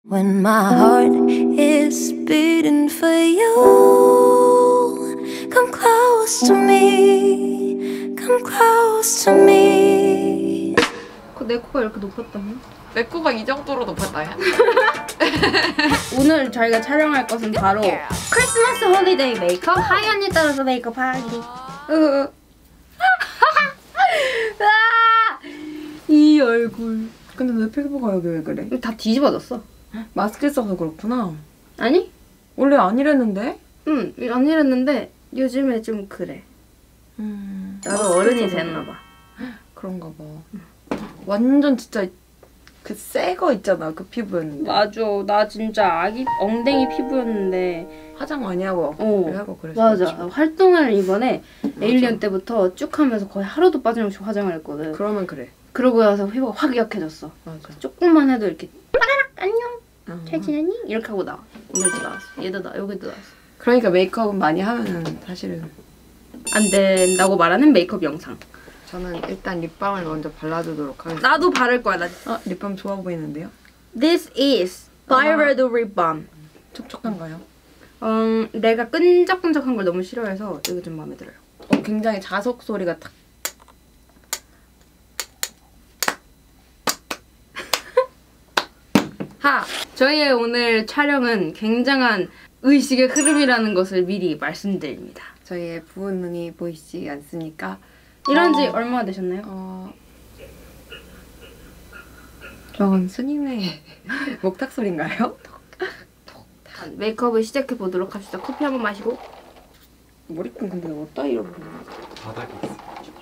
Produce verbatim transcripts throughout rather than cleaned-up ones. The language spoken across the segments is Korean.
When my heart is beating for you, come close to me, come close to me. 내 코가 이렇게 높았다며? 내 코가 이 정도로 높았다야? 오늘 저희가 촬영할 것은 바로 크리스마스 홀리데이 메이크업 하이 언니 따라서 메이크업 하기. 이 얼굴. 근데 내 피부가 여기 왜 그래? 다 뒤집어졌어. 마스크 써서 그렇구나. 아니? 원래 안 이랬는데? 응, 안 이랬는데 요즘에 좀 그래. 음, 나도 어른이 됐나봐. 그런가 봐. 완전 진짜 그 새 거 있잖아, 그 피부였는데. 맞아, 나 진짜 아기 엉덩이 피부였는데 화장 많이 하고 어, 하고 그랬어. 맞아. 활동을 이번에 맞아. 에일리언 때부터 쭉 하면서 거의 하루도 빠짐없이 화장을 했거든. 그러면 그래. 그러고 나서 피부가 확 약해졌어. 맞아. 조금만 해도 이렇게 빠라락 안녕 어. 잘 지냈니? 이렇게 하고 나와. 오늘도 나왔어. 얘도 나 여기도 나왔어. 그러니까 메이크업은 많이 하면은 사실은 안 된다고 말하는 메이크업 영상. 저는 일단 립밤을 먼저 발라주도록 하겠습니다. 나도 바를 거야. 나. 아, 립밤 좋아 보이는데요? This is Byredo Lip Balm. 촉촉한가요? 음, 내가 끈적끈적한 걸 너무 싫어해서 이거 좀 마음에 들어요. 어, 굉장히 자석 소리가 탁. 하! 저희의 오늘 촬영은 굉장한 의식의 흐름이라는 것을 미리 말씀드립니다. 저희의 부은능이 보이지 않습니까? 이런 지 어, 얼마나 되셨나요? 어... 저건 스님의 목탁 소리인가요? 메이크업을 시작해 보도록 합시다. 커피 한번 마시고. 머리끈 근데 어디다 잃어버린 거야? 바닥에 있어.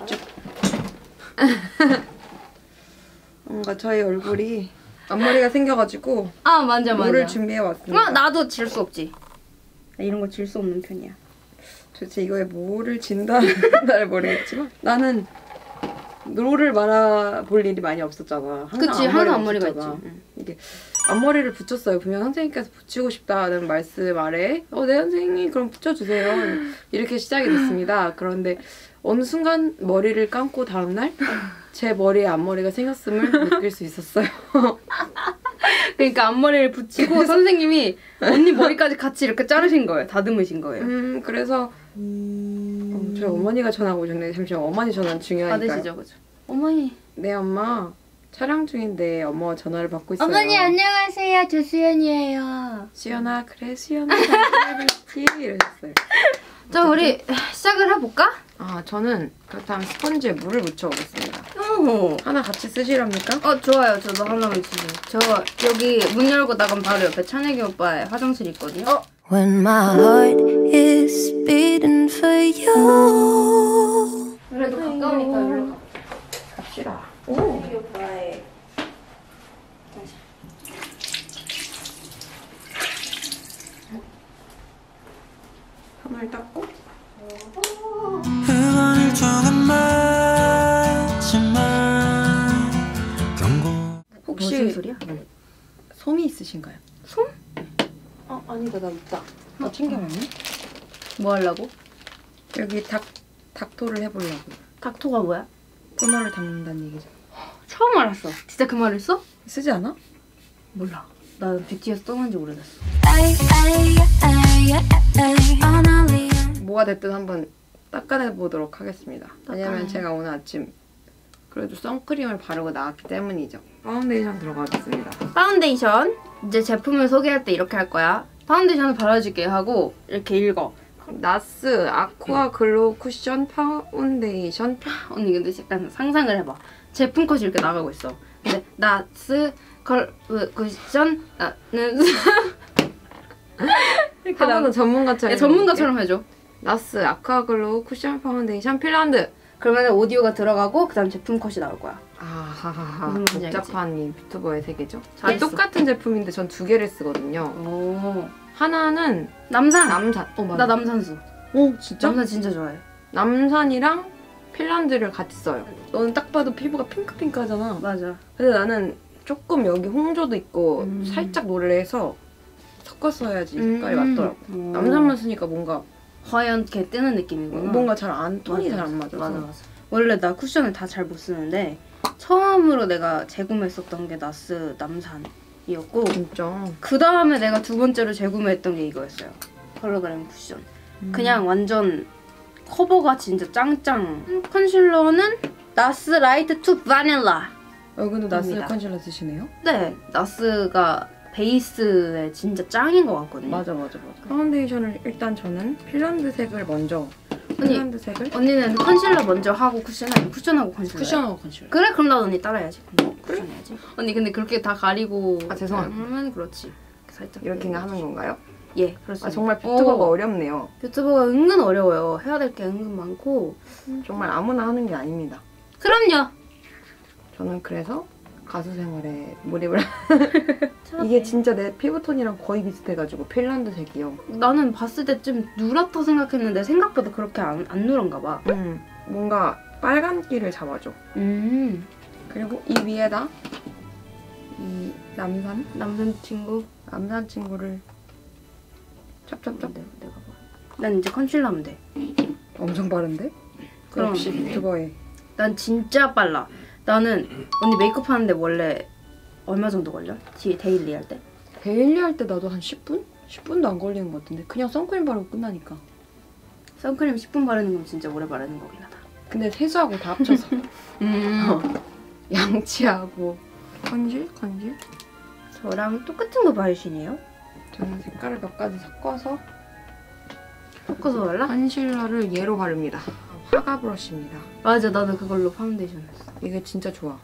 뭔가 저희 얼굴이 앞머리가 생겨가지고 아 맞아 맞아. 물을 준비해 왔습니다. 어, 나도 질 수 없지. 나 이런 거 질 수 없는 편이야. 도대체 이거에 뭐를 진다는 날 모르겠지만 나는 롤을 말아볼 일이 많이 없었잖아. 항상 그치, 항상 앞머리가 붙였잖아. 있지. 응. 이게 앞머리를 붙였어요. 분명 선생님께서 붙이고 싶다는 말씀 아래 어, 네 선생님 그럼 붙여주세요. 이렇게 시작이 됐습니다. 그런데 어느 순간 머리를 감고 다음날 제 머리에 앞머리가 생겼음을 느낄 수 있었어요. 그러니까 앞머리를 붙이고 선생님이 언니 머리까지 같이 이렇게 자르신 거예요. 다듬으신 거예요. 음 그래서 어, 저희 어머니가 전화가 오셨는데 잠시만 어머니 전화는 중요하니까요. 받으시죠, 그죠? 어머니. 네 엄마 촬영 중인데 엄마가 전화를 받고 있어요. 어머니 안녕하세요. 저 수연이에요. 수연아 그래 수연아 잘했지 이러셨어요. 자 우리 시작을 해볼까? 아 저는 그렇다면 스펀지에 물을 묻혀오겠습니다. 오. 하나 같이 쓰시랍니까? 어 좋아요. 저도 하나만 주세요. 저 여기 문 열고 나가면 바로 옆에 찬혁이 오빠의 화장실 있거든요. 어? When my heart is beating for you. 그래도 가까우니까 여기로 가. 갑시다. 찬혁이 오빠의 화장실. 손을 닦고 응원을 조금 마지막 경고. 혹시 무슨 소리야? 솜이 있으신가요? 솜? 어 아니다 나 있다. 나 챙겨왔네. 뭐 하려고? 여기 닥 닥토를 해보려고. 닥토가 뭐야? 토너를 닦는다는 얘기죠. 처음 알았어. 진짜 그 말을 써? 쓰지 않아? 몰라. 나 뷰티에서 떠난 지 오래됐어. 뭐가 됐든 한번 닦아내보도록 하겠습니다. 왜냐면 닦아내. 제가 오늘 아침 그래도 선크림을 바르고 나왔기 때문이죠. 파운데이션 들어가겠습니다. 파운데이션. 이제 제품을 소개할 때 이렇게 할 거야. 파운데이션을 발라줄게 하고 이렇게 읽어. 나스 아쿠아 글로우 쿠션 파운데이션. 언니 근데 약간 상상을 해봐. 제품 컷이 이렇게 나가고 있어. 근데 나스 컬 쿠션 나는 이렇게 하나는 나. 전문가처럼. 야, 전문가처럼 해줘. 나스 아쿠아 글로우 쿠션 파운데이션 핀란드. 그러면 오디오가 들어가고 그다음 제품 컷이 나올 거야. 아하하하 무슨 말인지 복잡한 이 유튜버의 세계죠. 잘했어. 똑같은 제품인데 전 두 개를 쓰거든요. 오. 하나는 남산. 남산. 어 맞아. 나 남산수. 오 진짜? 남산 진짜 좋아해. 남산이랑 핀란드를 같이 써요. 너는 딱 봐도 피부가 핑크핑크하잖아. 맞아. 근데 나는 조금 여기 홍조도 있고 음. 살짝 노래해서 섞어서 써야지 색깔이 음. 맞더라고. 오. 남산만 쓰니까 뭔가 화연케 뜨는 느낌이구나. 뭔가 잘 안 톤이 맞아. 잘 안 맞아서. 맞아 맞아. 원래 나 쿠션을 다 잘 못 쓰는데 처음으로 내가 재구매했었던 게 나스 남산. 이었고 진짜. 그 다음에 내가 두 번째로 재구매했던 게 이거였어요. 컬러그램 쿠션. 음. 그냥 완전 커버가 진짜 짱짱. 컨실러는 나스 라이트 투 바닐라. 여기도 나스 입니다. 컨실러 쓰시네요? 네, 나스가 베이스에 진짜 짱인 것 같거든요. 맞아 맞아 맞아. 파운데이션을 일단 저는 핀란드색을 먼저. 언니, 핀란드색을? 언니는 컨실러 먼저 하고 쿠션 아니면 쿠션하고 컨실러? 쿠션하고 컨실러. 그래? 그럼 나도 언니 따라해야지. 어, 쿠션 해야지. 언니 근데 그렇게 다 가리고 아, 죄송합니다. 하면 그렇지. 살짝 이렇게 하는 건가요? 예, 그렇습니다. 아 정말 뷰튜버가 어, 어렵네요. 뷰튜버가 은근 어려워요. 해야 될 게 은근 많고. 정말 아무나 하는 게 아닙니다. 그럼요. 저는 그래서 가수 생활에 몰입을 이게 진짜 내 피부톤이랑 거의 비슷해가지고 핀란드색이요. 나는 봤을 때 좀 누렇다 생각했는데 생각보다 그렇게 안, 안 누런가 봐. 음, 뭔가 빨간기를 잡아줘. 음. 그리고 이 위에다 이 남산? 남자친구? 남산 친구를 찹찹찹. 내, 내가 봐. 난 이제 컨실러 하면 돼. 엄청 빠른데? 그럼. 역시 뷰튜버의 난 진짜 빨라. 나는 언니 메이크업 하는데 원래 얼마 정도 걸려? 뒤에 데일리 할 때? 데일리 할 때 나도 한 십 분? 십 분도 안 걸리는 것 같은데 그냥 선크림 바르고 끝나니까. 선크림 십 분 바르는 건 진짜 오래 바르는 거긴 하다. 근데 세수하고 다 합쳐서 음. 어. 양치하고 컨실? 컨실? 저랑 똑같은 거 바르시네요? 저는 색깔을 몇 가지 섞어서 섞어서 발라? 컨실러를 얘로 바릅니다. 화가 브러쉬입니다. 맞아, 나도 그걸로 파운데이션 했어. 이게 진짜 좋아.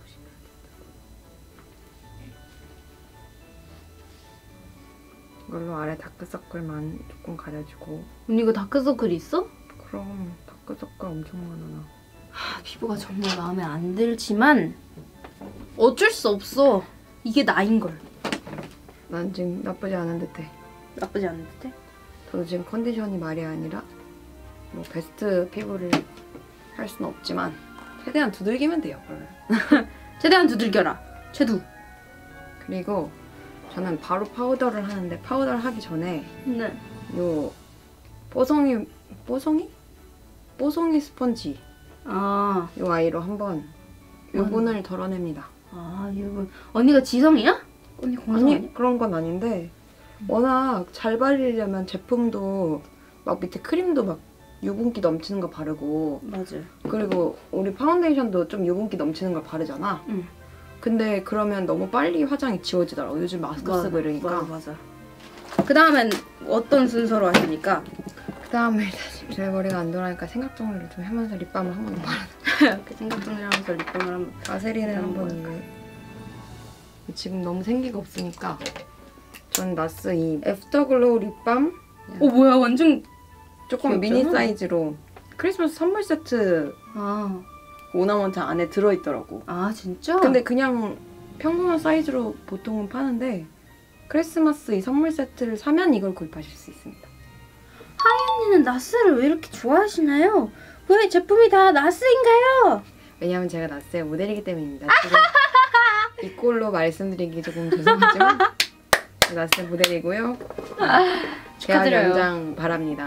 이걸로 아래 다크서클만 조금 가려주고. 언니 이거 다크서클 있어? 그럼 다크서클 엄청 많아 나. 하, 피부가 정말 마음에 안 들지만 어쩔 수 없어. 이게 나인걸. 난 지금 나쁘지 않은 듯해. 나쁘지 않은 듯해? 저도 지금 컨디션이 말이 아니라 뭐 베스트 피부를 할 수는 없지만 최대한 두들기면 돼요. 그러면. 최대한 두들겨라. 최두. 그리고 저는 바로 파우더를 하는데 파우더를 하기 전에 네. 요 뽀송이 뽀송이? 뽀송이 스펀지 아, 요 아이로 한번 유분을 덜어냅니다. 아 유분. 언니가 지성이야? 언니 공성 아니야? 아니 그런 건 아닌데 워낙 잘 바르려면 제품도 막 밑에 크림도 막 유분기 넘치는 거 바르고 맞아. 그리고 우리 파운데이션도 좀 유분기 넘치는 걸 바르잖아. 응. 근데 그러면 너무 빨리 화장이 지워지더라고. 요즘 마스크 맞아, 쓰고 이러니까. 맞아, 맞아. 그 다음엔 어떤 순서로 하십니까? 그 다음에 제 머리가 안 돌아가니까 생각 정리를 좀 하면서 립밤을 한 번 바르. 그 생각 정리하면서 립밤을 한번. 바세린을 한 한번 번. 이거 지금 너무 생기가 없으니까 전 나스 이 애프터글로우 립밤 오 뭐야 완전. 조금 귀엽잖아. 미니 사이즈로 크리스마스 선물 세트 아, 오나먼트 안에 들어있더라고. 아 진짜? 근데 그냥 평범한 사이즈로 보통은 파는데 크리스마스 이 선물 세트를 사면 이걸 구입하실 수 있습니다. 언니는 나스를 왜 이렇게 좋아하시나요? 왜 제품이 다 나스인가요? 왜냐면 제가 나스의 모델이기 때문입니다. 지금 이 꼴로 말씀드리기 조금 죄송하지만 나스의 모델이고요. 대학 축하드려요. 연장 바랍니다.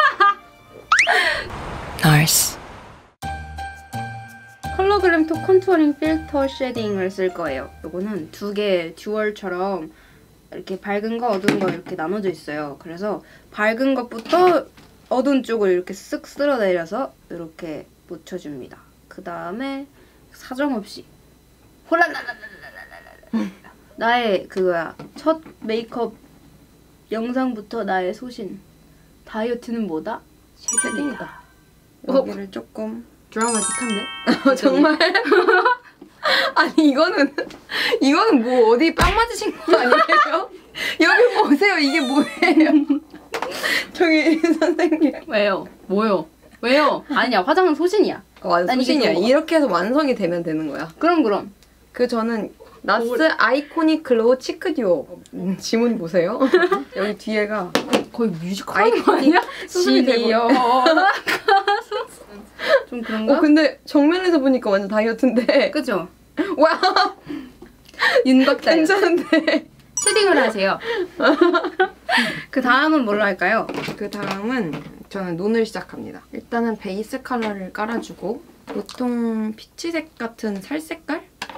Nice. 컬러그램 톡 컨투어링 필터 쉐딩을 쓸 거예요. 요거는 두 개 듀얼처럼 이렇게 밝은 거 어두운 거 이렇게 나눠져 있어요. 그래서 밝은 것부터 어두운 쪽을 이렇게 쓱 쓸어내려서 이렇게 묻혀줍니다. 그 다음에 사정없이 홀라라라라라라라 나의 그거야 첫 메이크업 영상부터 나의 소신 다이어트는 뭐다? 쉐딩이다. 여기를 조금 드라마틱한데? 정말 아니 이거는 이거는 뭐 어디 빵 맞으신 거 아니에요? 여기 보세요. 이게 뭐예요? 저기 선생님. 왜요? 뭐요? 왜요? 아니야 화장은 소신이야. 어, 맞아, 난 이게 소신이야. 좋은 거. 이렇게 해서 완성이 되면 되는 거야. 그럼 그럼. 그 저는 나스 아이코닉 글로우 치크 듀오 음, 지문 보세요. 여기 뒤에가 거의 뮤지컬 아이코닉 수습이 되고. 시니어 좀 그런가? 어 근데 정면에서 보니까 완전 다이어트인데. 그죠? 와 윤곽 괜찮은데. 쉐딩을 하세요. 그 다음은 뭘로 할까요? 그 다음은 저는 눈을 시작합니다. 일단은 베이스 컬러를 깔아주고 보통 피치색 같은 살 색깔?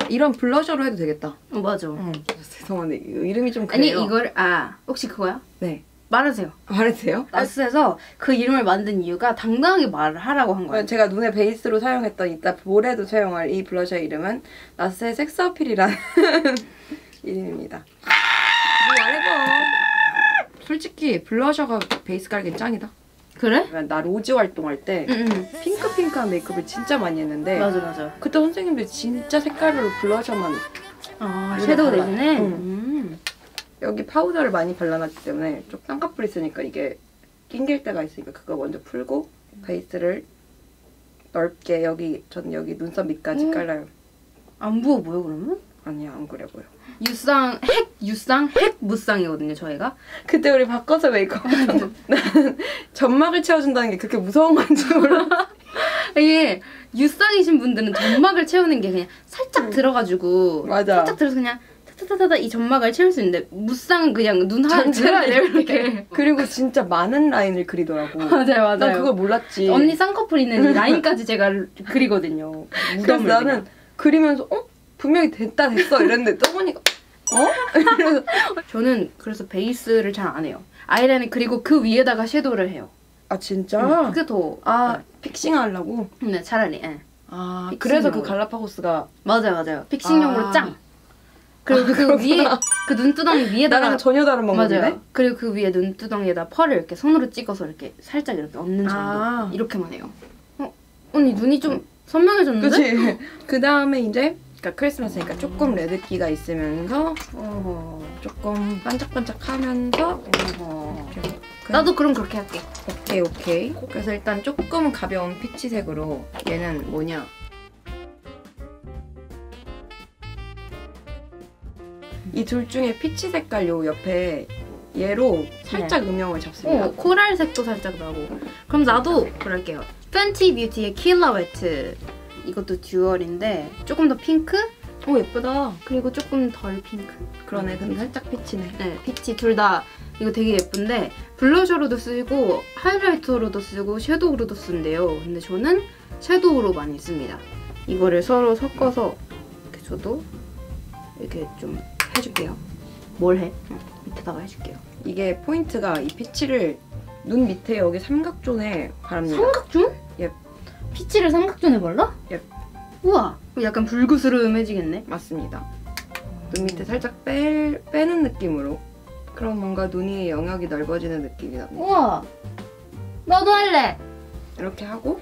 이런 블러셔로 해도 되겠다. 어, 맞아. 응. 죄송한데 이름이 좀 아니 그래요. 이걸 아 혹시 그거야? 네. 말하세요. 말해주세요. 나스에서 그 이름을 만든 이유가 당당하게 말을 하라고 한 거예요. 제가 눈에 베이스로 사용했던 이따 볼에도 사용할 이 블러셔의 이름은 나스의 섹스 어필이라는 이름입니다. 뭐 말해봐. 솔직히 블러셔가 베이스 깔기 짱이다. 그래? 나 로즈 활동할 때 응응. 핑크핑크한 메이크업을 진짜 많이 했는데 맞아 맞아. 그때 선생님들이 진짜 색깔별로 블러셔만 아 눈에 섀도우 발라. 대신에. 응. 음. 여기 파우더를 많이 발라놨기 때문에 좀 쌍꺼풀 있으니까 이게 낑길 때가 있으니까 그거 먼저 풀고 베이스를 넓게 여기 저는 여기 눈썹 밑까지 음. 깔아요. 안 부어 보여 그러면? 아니야 안 그래 보여. 유쌍 핵 유쌍 핵 무쌍이거든요 저희가. 그때 우리 바꿔서 메이크업 나는 점막을 채워준다는 게 그렇게 무서운 건지 몰라. 이게 유쌍이신 분들은 점막을 채우는 게 그냥 살짝 들어가지고 맞아. 살짝 들어서 그냥 타타타타 이 점막을 채울 수 있는데 무쌍은 그냥 눈 하나 들어야 돼요 이렇게. 그리고 진짜 많은 라인을 그리더라고. 맞아요 맞아요. 난 그걸 몰랐지. 언니 쌍꺼풀 있는 이 라인까지 제가 그리거든요. 그래서 무덤을 나는 그냥. 그리면서 어? 분명히 됐다 됐어 이랬는데 또 보니까 어? 이래서 저는 그래서 베이스를 잘 안 해요. 아이라인 그리고 그 위에다가 섀도우를 해요. 아 진짜? 음, 그게 더 아 픽싱 하려고? 네, 차라리. 예. 아 픽싱용으로. 그래서 그 갈라파고스가 맞아요, 맞아요. 픽싱용으로 아. 짱. 그리고 아, 그 위에 그 눈두덩이 위에다가 나랑 전혀 다른 방법인데? 맞아요. 그리고 그 위에 눈두덩이에다 펄을 이렇게 손으로 찍어서 이렇게 살짝 이렇게 얹는 정도. 아. 이렇게만 해요. 어, 언니 눈이 좀 선명해졌는데? 그치? 그 다음에 이제 그러니까 크리스마스니까 조금 레드기가 있으면서 어허. 조금 반짝반짝하면서 어허. 이렇게 나도 그럼 그렇게 할게. 오케이 오케이. 그래서 일단 조금 가벼운 피치색으로 얘는 뭐냐? 이 둘 중에 피치 색깔 요 옆에 얘로 살짝 음영을 잡습니다. 어, 코랄색도 살짝 나고. 그럼 나도 그럴게요. 팬티 뷰티의 킬러웨트. 이것도 듀얼인데 조금 더 핑크? 오 예쁘다. 그리고 조금 덜 핑크. 그러네. 근데 살짝 피치네. 네, 피치 둘 다 이거 되게 예쁜데 블러셔로도 쓰고 하이라이터로도 쓰고 섀도우로도 쓴대요. 근데 저는 섀도우로 많이 씁니다. 이거를 서로 섞어서 이렇게 저도 이렇게 좀 해줄게요. 뭘 해? 응, 밑에다가 해줄게요. 이게 포인트가 이 피치를 눈 밑에 여기 삼각존에 바릅니다. 삼각존? 예. 피치를 삼각존에 발라? 예. 우와, 약간 불그스름해지겠네. 맞습니다. 눈 밑에 살짝 빼, 빼는 느낌으로. 그럼 뭔가 눈이 영역이 넓어지는 느낌이 납니다. 우와, 나도 할래. 이렇게 하고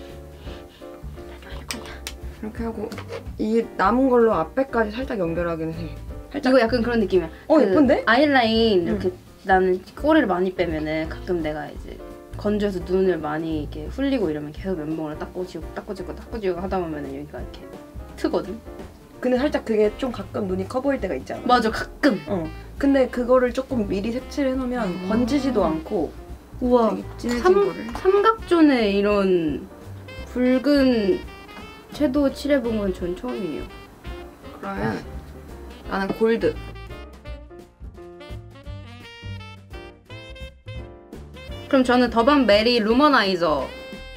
이렇게 하고 이 남은 걸로 앞에까지 살짝 연결하기는 해. 살짝. 이거 약간 그런 느낌이야. 어 그 예쁜데? 아이라인 이렇게 나는 꼬리를 많이 빼면은 가끔 내가 이제 건조해서 눈을 많이 이렇게 흘리고 이러면 계속 면봉을 닦고 지우고 닦고 지우고 닦고 지우고 하다 보면은 여기가 이렇게 트거든. 근데 살짝 그게 좀 가끔 눈이 커 보일 때가 있잖아. 맞아, 가끔. 어. 근데 그거를 조금 미리 색칠해 놓으면 음. 번지지도 않고 우와, 되게 진해진 삼, 거를. 삼각존에 이런 붉은 섀도우 칠해본 건 전 처음이에요. 그러면 나는 골드. 그럼 저는 더밤 메리 루머나이저.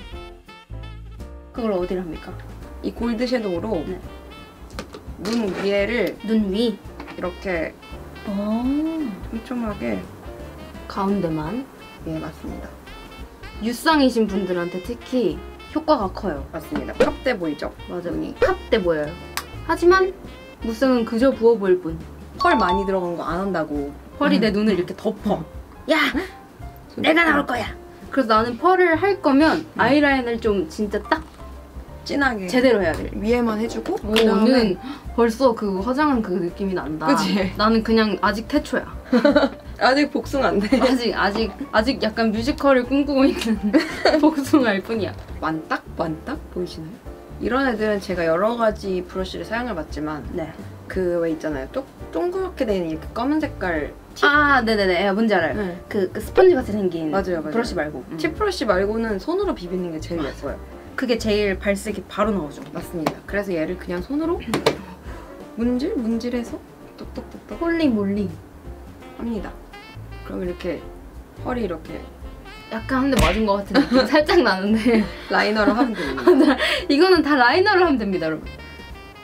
그걸 어디를 합니까? 이 골드 섀도우로 네. 눈 위에를 눈 위. 이렇게 어. 촘촘하게. 가운데만. 예 맞습니다. 유쌍이신 분들한테 특히 효과가 커요. 맞습니다. 팝돼 보이죠? 맞아. 눈이. 팝돼 보여요. 하지만 무쌍은 그저 부어 보일 뿐. 펄 많이 들어간 거 안 한다고. 펄이 내 눈을 이렇게 덮어. 야! 내가 나올 거야! 그래서 나는 펄을 할 거면 아이라인을 좀 진짜 딱 진하게 제대로 해야 돼. 위에만 해주고 오, 그다음에 언니는 벌써 그 화장한 그 느낌이 난다. 그치? 나는 그냥 아직 태초야. 아직 복숭 안 돼. 아직 아직 아직 약간 뮤지컬을 꿈꾸고 있는 복숭아일 뿐이야. 완딱? 완딱? 보이시나요? 이런 애들은 제가 여러 가지 브러쉬를 사용해 봤지만 네. 그 왜 있잖아요. 또 동그랗게 된 이렇게 검은 색깔 팁? 아, 네네네. 야, 뭔지 알아요. 네. 그, 그 스펀지 같이 생긴 맞아요, 맞아요. 브러쉬 말고. 음. 팁 브러쉬 말고는 손으로 비비는 게 제일 예뻐요. 그게 제일 발색이 바로 나오죠. 맞습니다. 그래서 얘를 그냥 손으로 문질? 문질해서 똑똑똑똑 홀리 몰리. 합니다. 그럼 이렇게 펄이 이렇게 약간 한 대 맞은 것 같은 느낌 살짝 나는데 라이너로 하면 됩니다. 이거는 다 라이너로 하면 됩니다, 여러분.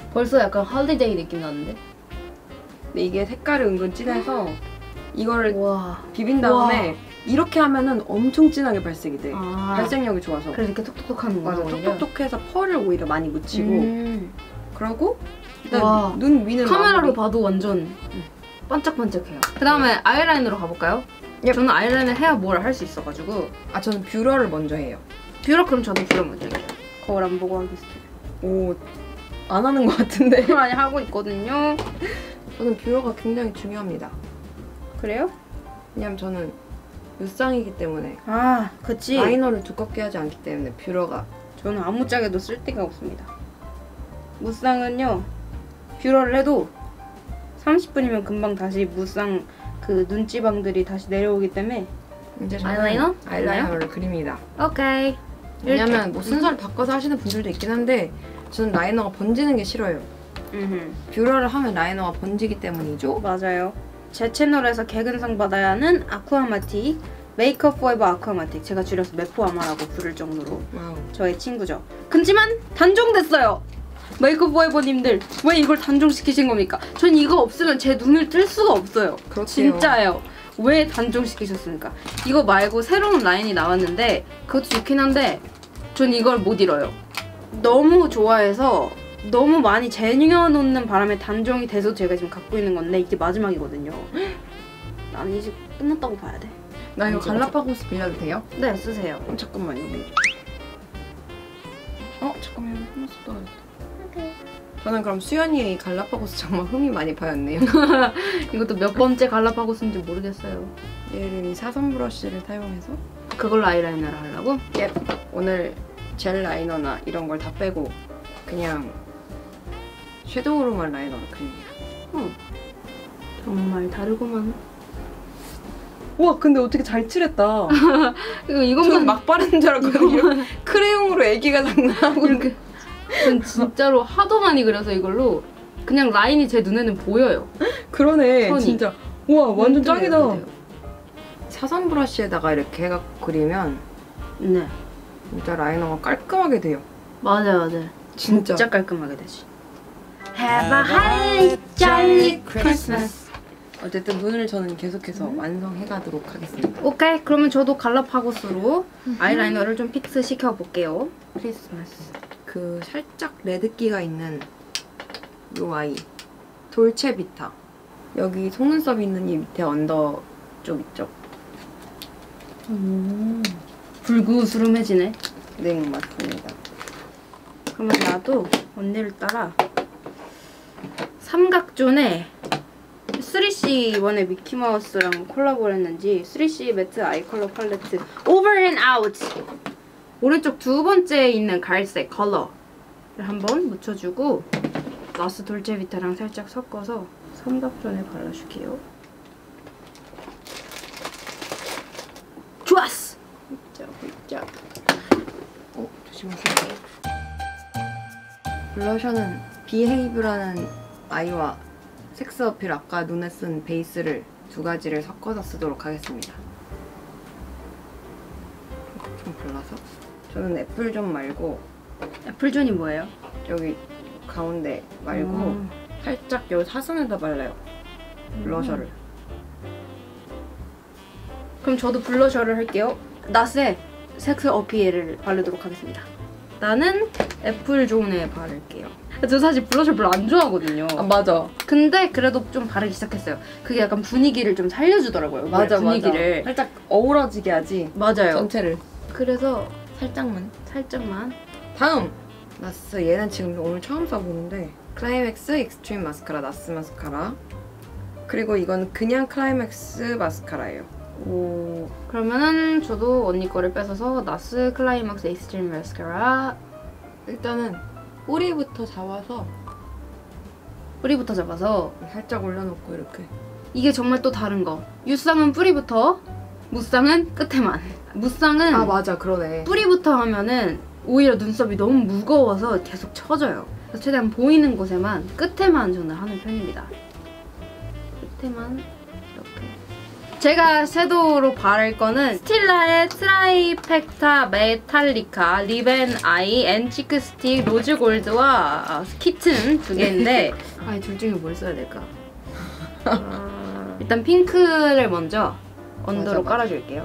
벌써 약간 홀리데이 느낌 나는데? 근데 이게 색깔이 은근 진해서 이거를 와. 비빈 다음에 이렇게 하면은 엄청 진하게 발색이 돼. 아. 발색력이 좋아서. 그래서 이렇게 톡톡톡 하는 거야. 맞아. 톡톡톡해서 펄을 오히려 많이 묻히고 음. 그러고 일단 와. 눈 위는 카메라로 마무리. 봐도 완전 반짝반짝해요. 그 다음에 아이라이너로 가볼까요? 예. 저는 아이라이너 해야 뭘 할 수 있어가지고. 아 저는 뷰러를 먼저 해요. 뷰러 그럼 저도 뷰러 먼저 해요. 거울 안 보고 하겠어요. 오, 안 하는 것 같은데. 많이 하고 있거든요. 저는 뷰러가 굉장히 중요합니다. 그래요? 왜냐면 저는 유쌍이기 때문에 아, 그치. 라이너를 두껍게 하지 않기 때문에 뷰러가 저는 아무짝에도 쓸 데가 없습니다. 무쌍은요, 뷰러를 해도 삼십 분이면 금방 다시 무쌍 그 눈지방들이 다시 내려오기 때문에. 이제 저는 아이라이너? 아이라이너를 그립니다. 오케이. 왜냐면 뭐 순서를 바꿔서 하시는 분들도 있긴 한데 저는 라이너가 번지는 게 싫어요. 음, 뷰러를 하면 라이너가 번지기 때문이죠. 맞아요. 제 채널에서 개근상 받아야 하는 아쿠아마틱, 메이크업 포에버 아쿠아마틱, 제가 줄여서 메포아마라고 부를 정도로 와우. 저의 친구죠. 그렇지만 단종됐어요. 메이크업 포에버님들 왜 이걸 단종시키신 겁니까? 전 이거 없으면 제 눈을 뜰 수가 없어요. 그렇게요. 진짜예요. 왜 단종시키셨습니까? 이거 말고 새로운 라인이 나왔는데 그것도 좋긴 한데 전 이걸 못 잃어요. 너무 좋아해서 너무 많이 쟁여놓는 바람에 단종이 돼서 제가 지금 갖고 있는 건데 이게 마지막이거든요. 나는 이제 끝났다고 봐야 돼. 나 이거 맞아, 갈라파고스 빌려도 돼요? 네, 쓰세요. 어, 잠깐만 여기. 어 잠깐만 여기 하나씩 떨어졌다. 오케이. 저는 그럼 수연이의 갈라파고스 정말 흠이 많이 파였네요. 이것도 몇 번째 갈라파고스인지 모르겠어요. 얘를 이 사선 브러쉬를 사용해서 그걸로 아이라이너를 하려고? 예 오늘 젤 라이너나 이런 걸 다 빼고 그냥 섀도우로만 라이너를 그립니다. 어. 정말 다르구만. 와 근데 어떻게 잘 칠했다. 이거 이것만 저는 막 바르는 줄 알았거든요. 크레용으로 애기가 장난하고 이렇게. 전 진짜로 하도 많이 그려서 이걸로 그냥 라인이 제 눈에는 보여요. 그러네 선이. 진짜. 우와 완전 짱이다. 그래요. 사선 브러쉬에다가 이렇게 해갖고 그리면 네. 진짜 라이너가 깔끔하게 돼요. 맞아 맞아. 진짜. 진짜 깔끔하게 되지. Have a holly jolly Christmas. 어쨌든 눈을 저는 계속해서 완성해가도록 하겠습니다. 오케이. 그러면 저도 갈라파고스로 아이라이너를 좀 픽스 시켜볼게요. 크리스마스. 그 살짝 레드기가 있는 요 아이 돌체비타. 여기 속눈썹 있는 이 밑에 언더 쪽 있죠? 음. 불구스름해지네. 네 맞습니다. 그러면 나도 언니를 따라 삼각존에 쓰리씨 이번에 미키마우스랑 콜라보를 했는지 쓰리씨 매트 아이 컬러 팔레트 Over and Out 오른쪽 두 번째에 있는 갈색 컬러를 한번 묻혀주고 나스 돌체비타랑 살짝 섞어서 삼각존에 발라줄게요. 좋았어! 자, 자. 어, 조심하세요. 블러셔는 비헤이브라는 아이와 섹스 어필 아까 눈에 쓴 베이스를 두 가지를 섞어서 쓰도록 하겠습니다. 좀 발라서. 저는 애플존 말고 애플존이 뭐예요? 여기 가운데 말고 음. 살짝 여기 사선에다 발라요. 블러셔를. 그럼 저도 블러셔를 할게요. 나스의 섹스 어피엘을 바르도록 하겠습니다. 나는 애플존에 바를게요. 저 사실 블러셔 별로 안 좋아하거든요. 아 맞아. 근데 그래도 좀 바르기 시작했어요. 그게 약간 분위기를 좀 살려주더라고요. 맞아 분위기를. 맞아. 살짝 어우러지게 하지. 맞아요. 전체를. 그래서 살짝만. 살짝만. 다음! 나스 얘는 지금 오늘 처음 써보는데 클라이맥스 익스트림 마스카라 나스 마스카라 그리고 이건 그냥 클라이맥스 마스카라예요. 오. 그러면은 저도 언니 거를 뺏어서 나스 클라이막스 익스트림 마스카라 일단은 뿌리부터 잡아서 뿌리부터 잡아서 살짝 올려놓고 이렇게 이게 정말 또 다른 거. 유쌍은 뿌리부터, 무쌍은 끝에만. 무쌍은 아 맞아 그러네. 뿌리부터 하면은 오히려 눈썹이 너무 무거워서 계속 처져요. 그래서 최대한 보이는 곳에만 끝에만 저는 하는 편입니다. 끝에만 이렇게 제가 섀도우로 바를 거는 스틸라의 트라이펙타 메탈리카 립앤 아이 앤 치크 스틱 로즈 골드와 키튼 두 개인데 아이 둘 중에 뭘 써야 될까? 어, 일단 핑크를 먼저 언더로 맞아, 맞아. 깔아줄게요.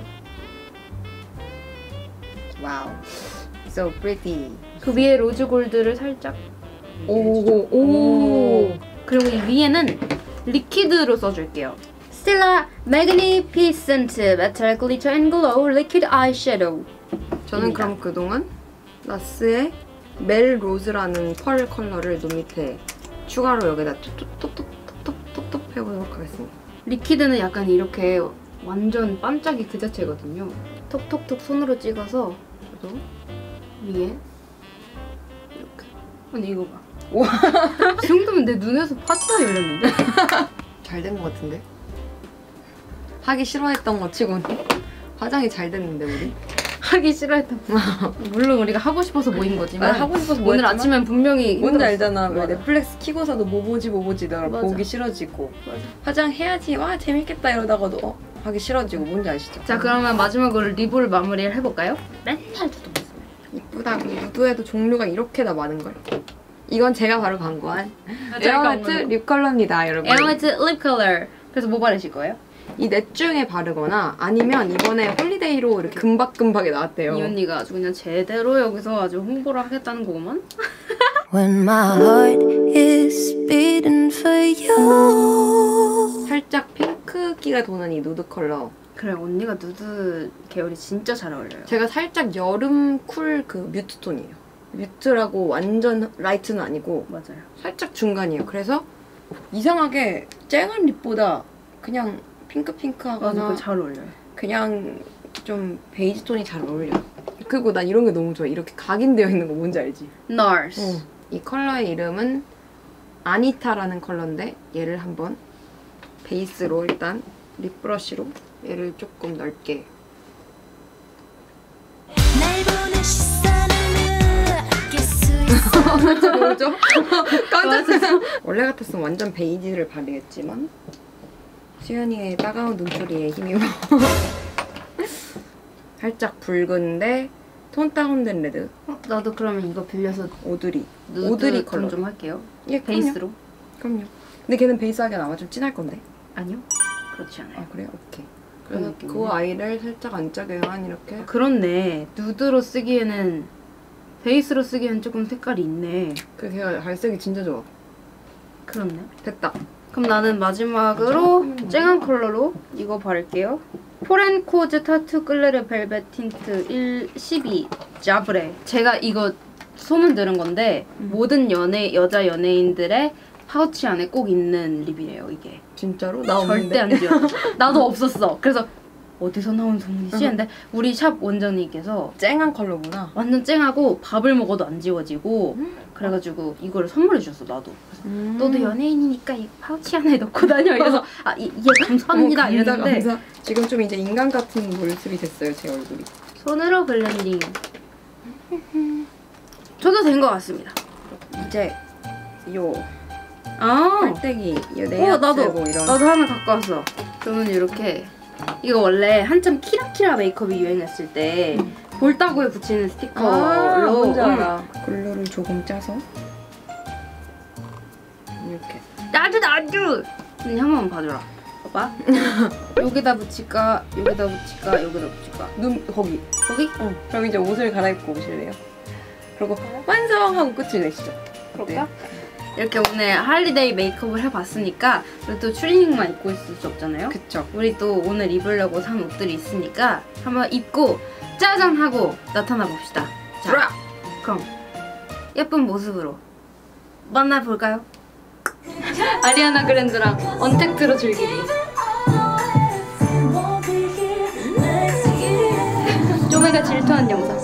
와우. So pretty. 그 위에 로즈 골드를 살짝 오오 오. 그리고 이 위에는 리퀴드로 써줄게요. 스틸라 Magnificent Metallic Glitter and Glow Liquid Eyeshadow. 저는 입니다. 그럼 그동안 나스의 멜 로즈라는 펄 컬러를 눈 밑에 추가로 여기다 톡톡톡톡톡톡톡 해보도록 하겠습니다. 리퀴드는 약간 이렇게 완전 반짝이 그 자체거든요. 톡톡톡 손으로 찍어서 그래서 위에 이렇게. 아니 이거 봐. 와. 이 정도면 내 눈에서 파츠가 열렸는데? 잘 된 것 같은데? 하기 싫어했던 거 치고는 화장이 잘 됐는데 우리? 하기 싫어했던 물론 우리가 하고 싶어서 모인 거지만 아, 하고 싶어서 뭐 오늘 했지만 아침엔 분명히 뭔지 힘들었어. 알잖아. 왜 맞아. 넷플릭스 키고서도 뭐 보지 뭐 보지 나 맞아. 보기 싫어지고 맞아. 화장해야지 와 재밌겠다 이러다가도 어, 하기 싫어지고 뭔지 아시죠? 자 그러면 마지막으로 립을 마무리를 해볼까요? 맨날 두둥 이쁘다고 누드에도 종류가 이렇게 다 많은걸. 이건 제가 바로 광고한 제가 에어매트 광고한 립 컬러입니다 여러분. 에어매트 립 컬러. 그래서 뭐 바르실 거예요? 이 넷 중에 바르거나 아니면 이번에 홀리데이로 이렇게 금박금박이 나왔대요. 이 언니가 아주 그냥 제대로 여기서 아주 홍보를 하겠다는 거구만? When my heart is beating for you. 살짝 핑크기가 도는 이 누드 컬러. 그래 언니가 누드 계열이 진짜 잘 어울려요. 제가 살짝 여름 쿨 그 뮤트 톤이에요. 뮤트라고 완전 라이트는 아니고 맞아요. 살짝 중간이에요. 그래서 이상하게 쨍한 립보다 그냥 핑크핑크하거나 맞아, 잘 어울려요. 그냥 좀 베이지 톤이 잘 어울려요. 그리고 난 이런 게 너무 좋아. 이렇게 각인되어 있는 거 뭔지 알지? NARS. 어. 이 컬러의 이름은 아니타라는 컬러인데 얘를 한번 베이스로 일단 립 브러쉬로 얘를 조금 넓게 날 보는 시선을 느낄 수 있어. 뭐죠? 깜짝 원래 같았으면 완전 베이지를 바르겠지만 수연이의 따가운 눈초리에 힘입어 살짝 붉은데 톤 다운된 레드 어, 나도 그러면 이거 빌려서 오드리 누드 오드리 톤 컬러 좀 할게요. 예, 베이스로. 그럼요. 근데 걔는 베이스하기엔 아마 좀 진할 건데. 아니요. 그렇지 않아요. 아 그래요? 오케이. 그런 그래서 느낌이네. 그 아이를 살짝 안짝에만 이렇게 그렇네. 누드로 쓰기에는 베이스로 쓰기에는 조금 색깔이 있네. 그 걔가 갈색이 진짜 좋아. 그렇네. 됐다. 그럼 나는 마지막으로 쨍한 컬러로 이거 바를게요. 포렌코즈 타투 끌레르 벨벳 틴트 일, 십이 자브레. 제가 이거 소문 들은 건데 음. 모든 연예 여자 연예인들의 파우치 안에 꼭 있는 립이에요 이게. 진짜로? 나 절대 없는데. 안 지워. 나도 없었어. 그래서 어디서 나온 소문이지? 근데 우리 샵 원장님께서 쨍한 컬러구나. 완전 쨍하고 밥을 먹어도 안 지워지고 그래가지고 이거를 선물해 주셨어 나도. 그래서 음. 너도 연예인이니까 이 파우치 안에 넣고 다녀. 이래서 아 이, 예 감사합니다 어, 감사, 이랬는데 감사. 지금 좀 이제 인간 같은 모습이 됐어요 제 얼굴이. 손으로 블렌딩. 저도 된 것 같습니다. 이제 요 아, 팔때기 요 어 네일 나도 아트고 이런. 나도 하나 갖고 왔어. 저는 이렇게 이거 원래 한참 키라키라 메이크업이 유행했을 때 볼따구에 붙이는 스티커로 아, 뭔지 응. 알아. 글루를 조금 짜서 이렇게. 나도 나도. 언니 한 번만 봐줘라. 봐봐. 여기다 붙일까? 여기다 붙일까? 여기다 붙일까? 눈 거기. 거기? 어. 그럼 이제 옷을 갈아입고 오실래요? 그리고 완성하고 끝을 내시죠. 그럴까? 이렇게 오늘 할리데이 메이크업을 해봤으니까 우리 또 추리닝만 입고 있을 수 없잖아요. 그쵸. 우리 또 오늘 입으려고 산 옷들이 있으니까 한번 입고 짜잔 하고 나타나 봅시다. 자, 브라! 그럼 예쁜 모습으로 만나볼까요? 아리아나 그랜드랑 언택트로 즐기기. 쪼매가 질투한 영상.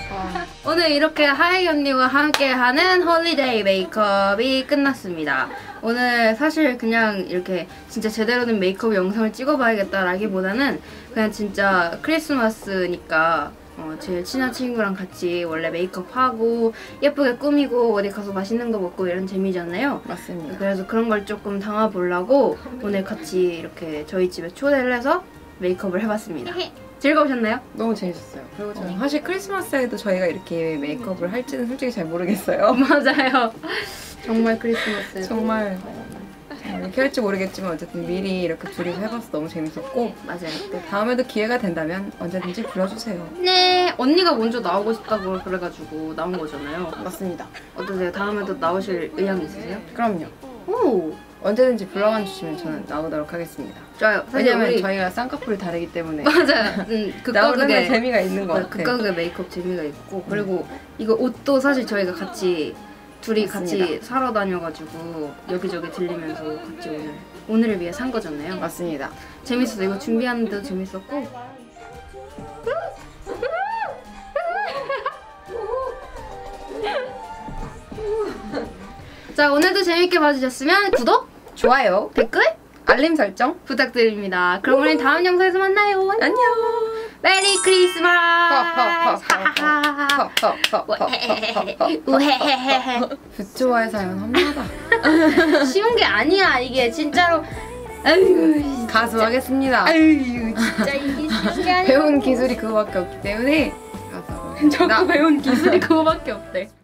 오늘 이렇게 하이 언니와 함께하는 홀리데이 메이크업이 끝났습니다. 오늘 사실 그냥 이렇게 진짜 제대로 된 메이크업 영상을 찍어봐야겠다라기보다는 그냥 진짜 크리스마스니까 어, 제일 친한 친구랑 같이 원래 메이크업하고 예쁘게 꾸미고 어디 가서 맛있는 거 먹고 이런 재미잖아요. 맞습니다. 그래서 그런 걸 조금 담아보려고 오늘 같이 이렇게 저희 집에 초대를 해서 메이크업을 해봤습니다. 즐거우셨나요? 너무 재밌었어요. 그리고 저는 사실 크리스마스에도 저희가 이렇게 메이크업을 할지는 솔직히 잘 모르겠어요. 맞아요. 정말 크리스마스. 정말 이렇게 할지 모르겠지만 어쨌든 미리 이렇게 둘이서 해봐서 너무 재밌었고 맞아요. 또 다음에도 기회가 된다면 언제든지 불러주세요. 네, 언니가 먼저 나오고 싶다고 그래가지고 나온 거잖아요. 맞습니다. 어떠세요? 다음에도 나오실 의향 있으세요? 그럼요. 오, 언제든지 불러만 주시면 저는 나오도록 하겠습니다. 좋아요. 사실 왜냐면 우리 저희가 쌍꺼풀이 다르기 때문에 맞아요. 음, 극과 나오는 데 극의 재미가 있는 것 네, 같아요. 극과 극의 메이크업 재미가 있고 그리고 이거 옷도 사실 저희가 같이 둘이 맞습니다. 같이 사러 다녀가지고 여기저기 들리면서 같이 오늘 오늘을 위해 산 거잖아요. 맞습니다. 재밌었어. 이거 준비하는데도 재밌었고. 자, 오늘도 재밌게 봐주셨으면 구독, 좋아요, 댓글 알림 설정 부탁드립니다. 그럼 우리 다음 영상에서 만나요. 안녕. 메리 크리스마스. 우헤헤헤헤. 부조화의 사연 험하다. 쉬운 게 아니야 이게 진짜로. 아유, 가수 하겠습니다. 아유 진짜 이게 쉬운 게 아니야. 배운 기술이 그거밖에 없기 때문에 가수 하겠습니다. 배운 기술이 그거밖에 없대.